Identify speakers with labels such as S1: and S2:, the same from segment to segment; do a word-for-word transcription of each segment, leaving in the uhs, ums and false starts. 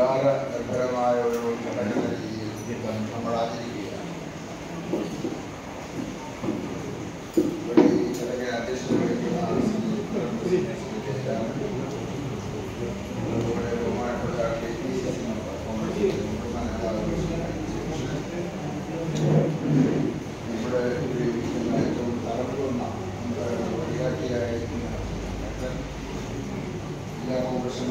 S1: വികാരപരമായ ഒരു ഘടന രീതിയിൽ നമ്മൾ ആചരിക്കുകയാണ്. ഇവിടെ ഈ ചടങ്ങിൽ അധ്യക്ഷത വഹിക്കുന്ന നമ്മുടെ ബഹുമാനപ്പെട്ട കെ പി സി സി നമ്മുടെ ഏറ്റവും തലമുന്ന വഴികാട്ടിയായിരിക്കുന്ന ജില്ലാ കോൺഗ്രസ്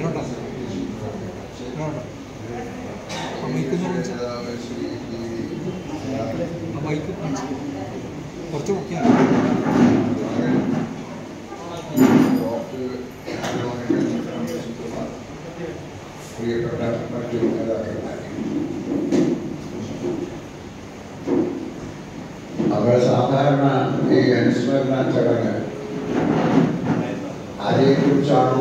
S2: കുറച്ച്
S1: പ്രിയപ്പെട്ട മറ്റു നേതാക്കന്മാർ, അവർ സാധാരണ ഈ അനുസ്മരണ ചടങ്ങ് ആരെക്കുറിച്ചാണോ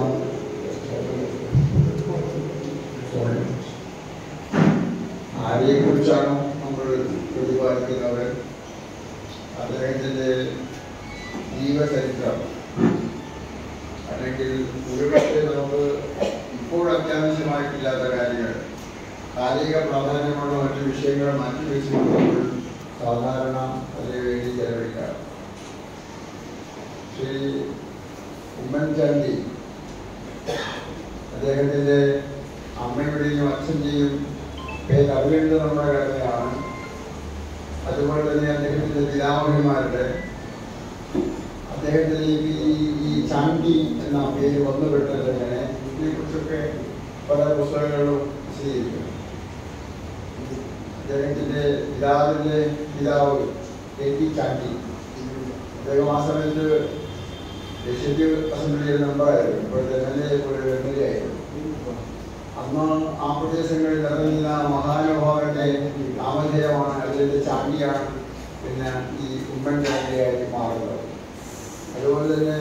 S1: ആരെക്കുറിച്ചാണോ നമ്മൾ പ്രതിപാദിക്കുന്നവർ, അദ്ദേഹത്തിൻ്റെ ജീവചരിത്രം അല്ലെങ്കിൽ ഒരുപക്ഷെ നമുക്ക് ഇപ്പോൾ അത്യാവശ്യമായിട്ടില്ലാത്ത കാര്യങ്ങൾ, കാലിക പ്രാധാന്യമുള്ള മറ്റു വിഷയങ്ങൾ മാറ്റിവെച്ചുകൊണ്ട് നമ്മൾ സാധാരണ അതിനു വേണ്ടി ചെലവഴിക്കാം. ശ്രീ ഉമ്മൻചാണ്ടി അദ്ദേഹത്തിൻ്റെ അമ്മയുടെയും അച്ഛൻ്റെയും പേര് അറിയേണ്ടത് നമ്മുടെ കടമയാണ്. അതുപോലെ തന്നെ അദ്ദേഹത്തിൻ്റെ പിതാമഹന്മാരുടെ അദ്ദേഹത്തിലേക്ക് ഈ ഈ ചാണ്ടി എന്ന പേര് വന്നുപെട്ടത് എങ്ങനെ, ഇതിനെക്കുറിച്ചൊക്കെ പല പുസ്തകങ്ങളിലും വിശദീകരിക്കുന്നു. അദ്ദേഹത്തിൻ്റെ പിതാവിൻ്റെ പിതാവ് കെ ടി ചാണ്ടി, അദ്ദേഹം ആ സമയത്ത് ലക്ഷദ്വീപ് അസംബ്ലിയുടെ മെമ്പറായിരുന്നു, ഇപ്പോഴത്തെ എം എൽ എ പോലെ എം എൽ എ ആയിരുന്നു. അന്ന് ആ പ്രദേശങ്ങളിൽ നിറഞ്ഞിരുന്ന മഹാനുഭാവന്റെ നാമധേയമാണ്, അദ്ദേഹത്തെ ചാണ്ടിയാണ് പിന്നെ ഈ ഉമ്മൻചാണ്ടിയായി മാറുന്നത്. അതുപോലെ തന്നെ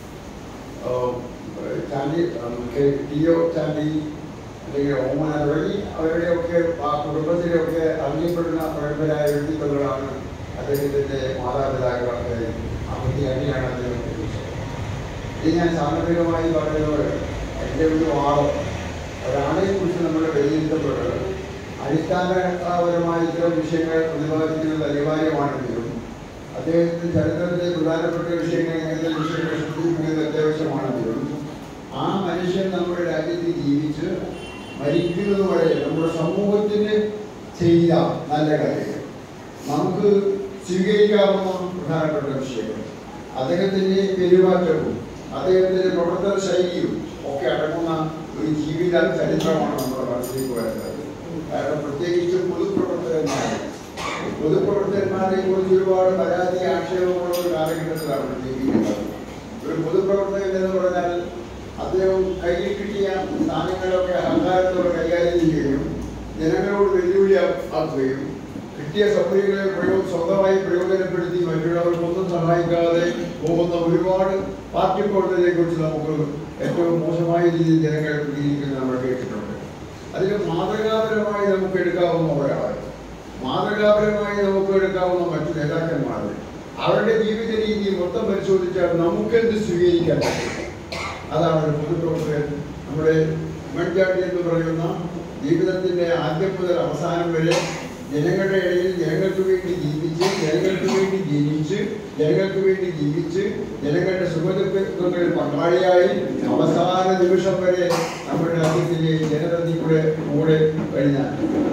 S1: ചാണ്ടി ടി ഒ ചാണ്ടി അല്ലെങ്കിൽ ഓമന തുടങ്ങി അവരുടെയൊക്കെ ആ കുടുംബത്തിലെയൊക്കെ അറിയപ്പെടുന്ന പ്രഗത്ഭരായ വ്യക്തിത്വങ്ങളാണ് അദ്ദേഹത്തിൻ്റെ മാതാപിതാക്കളൊക്കെ. അമ്മയ്ക്ക് ചാണ്ടിയാണ് അദ്ദേഹം ലഭിച്ചത്. ഇത് ഞാൻ സാമ്പത്തികമായി പറയുന്നത് എൻ്റെ ഒരു ആളോ ഒരാളെക്കുറിച്ച് നമ്മൾ വിലയിരുത്തപ്പെടുന്നത് അടിസ്ഥാനപരമായ ഇത്തരം വിഷയങ്ങൾ പ്രതിപാദിക്കുന്നത് അനിവാര്യമാണെങ്കിലും അദ്ദേഹത്തിൻ്റെ ചരിത്രത്തിലെ പ്രധാനപ്പെട്ട വിഷയങ്ങൾ ഇങ്ങനത്തെ വിഷയങ്ങൾ ശ്രദ്ധിക്കുന്നത് അത്യാവശ്യമാണെങ്കിലും ആ മനുഷ്യൻ നമ്മുടെ രാജ്യത്ത് ജീവിച്ച് മരിക്കുന്നത് വരെ നമ്മുടെ സമൂഹത്തിന് ചെയ്ത നല്ല കാര്യങ്ങൾ, നമുക്ക് സ്വീകരിക്കാവുന്ന പ്രധാനപ്പെട്ട വിഷയങ്ങൾ, അദ്ദേഹത്തിൻ്റെ പെരുമാറ്റവും അദ്ദേഹത്തിൻ്റെ പ്രവർത്തന ശൈലിയും ഒക്കെ അടങ്ങുന്ന ഒരു ജീവിത ചരിത്രമാണ് നമ്മുടെ മനസ്സിലേക്ക് വരുന്നത്. കാരണം പ്രത്യേകിച്ച് പൊതുപ്രവർത്തകന്മാരെ പൊതുപ്രവർത്തകന്മാരെ കുറിച്ച് ഒരുപാട് പരാതി ആക്ഷേപമുള്ള ഒരു കാലഘട്ടത്തിലാണ് ജീവിക്കുന്നത്. ഒരു പൊതുപ്രവർത്തകൻ എന്ന് പറഞ്ഞാൽ അദ്ദേഹം കയ്യിൽ കിട്ടിയ സ്ഥാനങ്ങളൊക്കെ അഹങ്കാരത്തോടെ കൈകാര്യം ചെയ്യുകയും ജനങ്ങളോട് വെല്ലുവിളി ആക്കുകയും കിട്ടിയ സൗകര്യങ്ങളെ പ്രയോഗ സ്വന്തമായി പ്രയോജനപ്പെടുത്തി മറ്റുള്ളവർക്കൊന്നും സഹായിക്കാതെ പോകുന്ന ഒരുപാട് പാർട്ടി പ്രവർത്തകരെ കുറിച്ച് നമുക്ക് ഏറ്റവും മോശമായ രീതിയിൽ ജനങ്ങൾ പ്രതികരിക്കുന്നത് നമ്മൾ കേട്ടിട്ടുണ്ട്. അതിൽ മാതൃകാപരമായി നമുക്ക് എടുക്കാവുന്ന ഒരാൾ, മാതൃകാപരമായി നമുക്ക് എടുക്കാവുന്ന മറ്റു നേതാക്കന്മാർ, അവരുടെ ജീവിത രീതി മൊത്തം പരിശോധിച്ചാൽ നമുക്കെന്ത് സ്വീകരിക്കാൻ പറ്റും. അതാണ് ഒരു പൊതുപ്രവർത്തകൻ. നമ്മുടെ ഉമ്മൻചാണ്ടി എന്ന് പറയുന്ന ജീവിതത്തിൻ്റെ ആദ്യം മുതൽ അവസാനം വരെ ജനങ്ങളുടെ ഇടയിൽ ജനങ്ങൾക്ക് വേണ്ടി ജീവിച്ച് ജനങ്ങൾക്ക് വേണ്ടി ജനിച്ച് ജനങ്ങൾക്ക് വേണ്ടി ജീവിച്ച് ജനങ്ങളുടെ സുഖദുഃഖങ്ങളിൽ പങ്കാളിയായി അവസാന നിമിഷം വരെ നമ്മുടെ രാജ്യത്തിലെ ജനതയുടെ കൂടെ കഴിഞ്ഞാൽ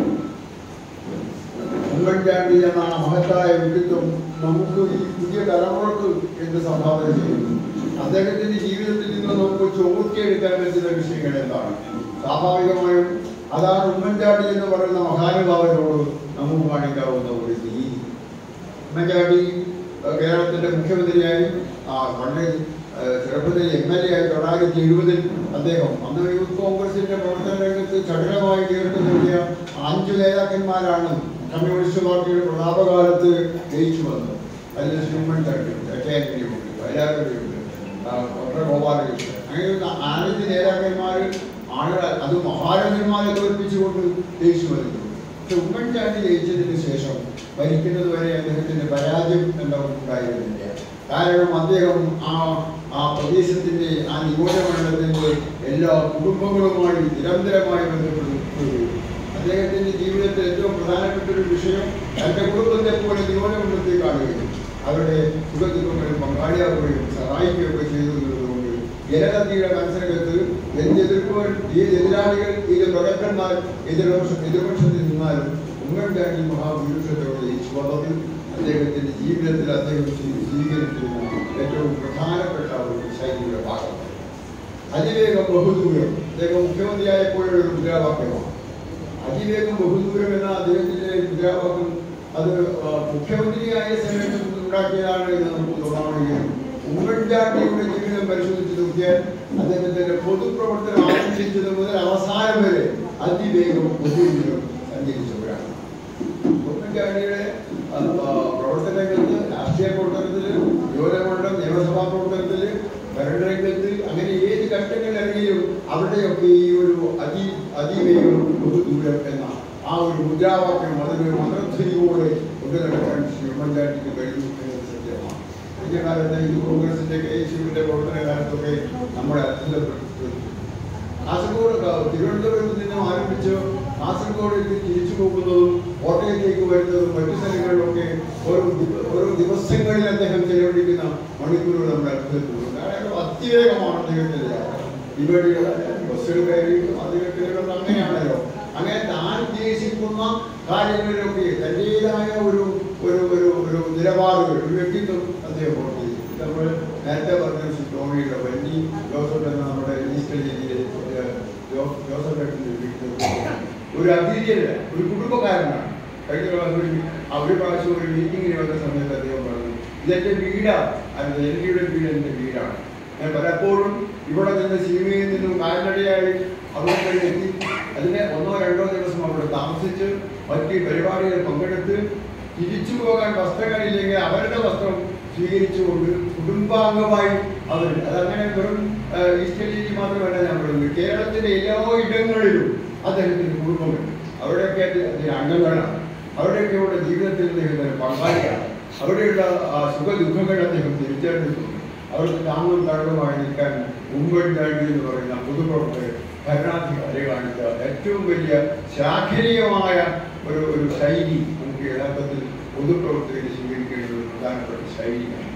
S1: ഉമ്മൻചാണ്ടി എന്ന മഹത്തായ വ്യക്തിത്വം നമുക്ക് ഈ പുതിയ തലമുറക്ക് എന്ത് സംഭാവന ചെയ്യുന്നു, അദ്ദേഹത്തിന്റെ ജീവിതത്തിൽ നിന്ന് നമുക്ക് ചോർത്തിയെടുക്കാൻ പറ്റുന്ന വിഷയങ്ങൾ എന്താണ്. സ്വാഭാവികമായും അതാണ് ഉമ്മൻചാണ്ടി എന്ന് പറയുന്ന മഹാനുഭാവനോട് നമുക്ക് കാണിക്കാവുന്ന ഒരു രീതി. ഉമ്മൻചാണ്ടി കേരളത്തിന്റെ മുഖ്യമന്ത്രിയായി പണ്ട് ചെറുപ്പത്തിൽ എം എൽ എ ആയി തൊള്ളായിരത്തി എഴുപതിൽ അദ്ദേഹം അന്ന് യൂത്ത് കോൺഗ്രസിന്റെ പ്രവർത്തന രംഗത്ത് ചടുലമായി നേരിട്ട് നൽകിയ അഞ്ചു നേതാക്കന്മാരാണ് കമ്മ്യൂണിസ്റ്റ് പാർട്ടിയുടെ പ്രതാപകാലത്ത് ജയിച്ചു വന്നത്. അതിൽ ശ്രീ ഉമ്മൻചാണ്ടി, കേന്ദ്രമുണ്ട്, വയലാറുണ്ട്, ഡോക്ടർ ഗോപാലകൃഷ്ണൻ, അങ്ങനെ അഞ്ച് നേതാക്കന്മാർ ആളുകൾ അത് മഹാരഥന്മാരെ തോൽപ്പിച്ചുകൊണ്ട് ജയിച്ചു വരുന്നു. പക്ഷെ ഉമ്മൻചാണ്ടി ജയിച്ചതിന് ശേഷം ഭരിക്കുന്നത് വരെ അദ്ദേഹത്തിന്റെ പരാജയം എന്താ ഉണ്ടായിരുന്നില്ല. കാരണം അദ്ദേഹം ആ ആ പ്രദേശത്തിൻ്റെ ആ നിയോജകമണ്ഡലത്തിൻ്റെ എല്ലാ കുടുംബങ്ങളുമായി നിരന്തരമായി ബന്ധപ്പെടുന്നു. അദ്ദേഹത്തിൻ്റെ ജീവിതത്തിൽ ഏറ്റവും പ്രധാനപ്പെട്ട ഒരു വിഷയം തൻ്റെ കുടുംബത്തെ പോലെ നിയോജകമണ്ഡലത്തെ കാണുകയും അവരുടെ സുഖദുഃഖങ്ങളിൽ പങ്കാളിയാവുകയും സഹായിക്കുകയൊക്കെ ചെയ്തു എന്നതുകൊണ്ട് ജനതയുടെ മനസ്സിനകത്ത് എന്തെതിർപ്പുകൾ ഏത് എതിരാളികൾ ഏത് പ്രഗത്ഭന്മാർ എതിർപക്ഷ എതിർപക്ഷത്തിൽ നിന്നാലും ഉമ്മൻചാണ്ടി മഹാഭൂരിപക്ഷത്തോടെ ഈ സ്വതത്തിൽ അദ്ദേഹത്തിൻ്റെ ജീവിതത്തിൽ അദ്ദേഹം സ്വീകരിക്കുന്ന ഏറ്റവും പ്രധാനപ്പെട്ട ഒരു ശൈലിയുടെ ഭാഗമാണ്. അതിവേഗം ബഹുദൂരം അദ്ദേഹം മുഖ്യമന്ത്രിയായപ്പോഴുള്ള ഒരു മുദ്രാവാക്യമാണ്. അതിവേഗം ബഹുദൂരം എന്ന അദ്ദേഹത്തിൻ്റെ മുദ്രാവാക്യം അത് മുഖ്യമന്ത്രിയായ സമയത്ത് ഉണ്ടാക്കിയതാണ് എന്ന് നമുക്ക് തോന്നാവുകയും ഉമ്മൻചാണ്ടിയുടെ ജീവിതം പരിശോധിച്ച് നോക്കിയാൽ അദ്ദേഹത്തിൻ്റെ പൊതുപ്രവർത്തനം ആരംഭിച്ചത് മുതൽ അവസാനം വരെ അതിവേഗം ബഹുദൂരം സഞ്ചരിച്ചവരാണ്. ഉമ്മൻചാണ്ടിയുടെ പ്രവർത്തനരംഗത്ത്, രാഷ്ട്രീയ പ്രവർത്തനത്തിൽ, യുവജനമണ്ഡലം നിയമസഭാ പ്രവർത്തനത്തിൽ, ഭരണരംഗത്ത്, അങ്ങനെ ഏത് ഘട്ടങ്ങളിൽ ഇറങ്ങിയും അവിടെയൊക്കെ ഈ ഒരു അതി അതിവേഗം ബഹുദൂരം എന്ന ആ ഒരു മുദ്രാവാക്യം അതിനൊരു മന്ത്രധ്വനിയോടെ കൊണ്ടു നടക്കാൻ ശ്രീ ഉമ്മൻചാണ്ടിക്ക് കഴിഞ്ഞു എന്നത് സത്യമാണ്. കഴിഞ്ഞ കാലത്ത് ഈ കോൺഗ്രസിന്റെ കെ എസ് യുവിന്റെ പ്രവർത്തന കാലത്തൊക്കെ നമ്മളെ അത്ഭുതപ്പെടുത്തി. കാസർഗോഡ് തിരുവനന്തപുരത്ത് നിന്നും ആരംഭിച്ച് കാസർഗോഡേക്ക് തിരിച്ചു പോകുന്നതും കോട്ടയത്തേക്ക് വരുന്നതും മറ്റു സ്ഥലങ്ങളിലൊക്കെ ഓരോ ഓരോ ദിവസങ്ങളിൽ അദ്ദേഹം ചെലവഴിക്കുന്ന മണിക്കൂറുകൾ നമ്മൾ അത്ഭുതപ്പെടുന്നു. കാരണം അതിവേഗമാണ് അദ്ദേഹത്തിൻ്റെ യാത്ര. ഇവിടെ ബസ്സുകൾ കയറിയിട്ടും അദ്ദേഹത്തിനൊക്കെ അങ്ങനെയാണല്ലോ. അങ്ങനെ താൻ ഉദ്ദേശിക്കുന്ന കാര്യങ്ങളിലൊക്കെ തൻ്റെതായ ഒരു ഒരു ഒരു ഒരു നിലപാടുകൾ ഒരു വ്യക്തിത്വം അദ്ദേഹം പുറത്തു. നമ്മൾ നേരത്തെ പറഞ്ഞ ടോമിയുടെ വന്നി ജോസഫ് എന്ന നമ്മുടെ ഈസ്റ്റർ ജില്ലയിലെ ജോസഫ് ഒരു അതിഥിയല്ല, ഒരു കുടുംബക്കാരനാണ്. കഴിഞ്ഞ പ്രാവശ്യം ഒരു പ്രാവശ്യം ഒരു മീറ്റിങ്ങിന് വന്ന സമയത്ത് അദ്ദേഹം പറഞ്ഞു, ഇതെൻ്റെ വീടാണ്, അത് എൽ ഡിയുടെ വീട് എൻ്റെ വീടാണ്. ഞാൻ പലപ്പോഴും ഇവിടെ നിന്ന് സിനിമയിൽ നിന്നും കാൽനടയായി അവിടെ വഴി എത്തി അതിന് ഒന്നോ രണ്ടോ ദിവസം അവിടെ താമസിച്ച് മറ്റ് പരിപാടികൾ പങ്കെടുത്ത് തിരിച്ചു പോകാൻ വസ്ത്രങ്ങളില്ലെങ്കിൽ അവരുടെ വസ്ത്രം സ്വീകരിച്ചുകൊണ്ട് കുടുംബാംഗമായി അവർ അതങ്ങനെ വെറും ഈസ്റ്റർ രീതി മാത്രമല്ല ഞാൻ പറയുന്നത്, കേരളത്തിൻ്റെ എല്ലാ ഇടങ്ങളിലും അദ്ദേഹത്തിൻ്റെ കുടുംബമുണ്ട്. അവിടെയൊക്കെ അതിൻ്റെ അംഗങ്ങളാണ്. അവിടെയൊക്കെ അവരുടെ ജീവിതത്തിൽ അദ്ദേഹത്തിന് പങ്കാളിയാണ്. അവിടെയുള്ള സുഖദുഃഖങ്ങൾ അദ്ദേഹം തിരിച്ചറിഞ്ഞിട്ടുണ്ട്. അവർക്ക് താങ്ങും തടവുമായി നിൽക്കാൻ ഉമ്മൻചാണ്ടി എന്ന് പറയുന്ന പൊതുപ്രവർത്തകർ ഭരണാധികാരി കാണിച്ച ഏറ്റവും വലിയ ശാഖനീയമായ ഒരു ഒരു ശൈലി നമുക്ക് യഥാർത്ഥത്തിൽ പൊതുപ്രവർത്തകർ സ്വീകരിക്കേണ്ട ഒരു പ്രധാനപ്പെട്ട ശൈലിയാണ്.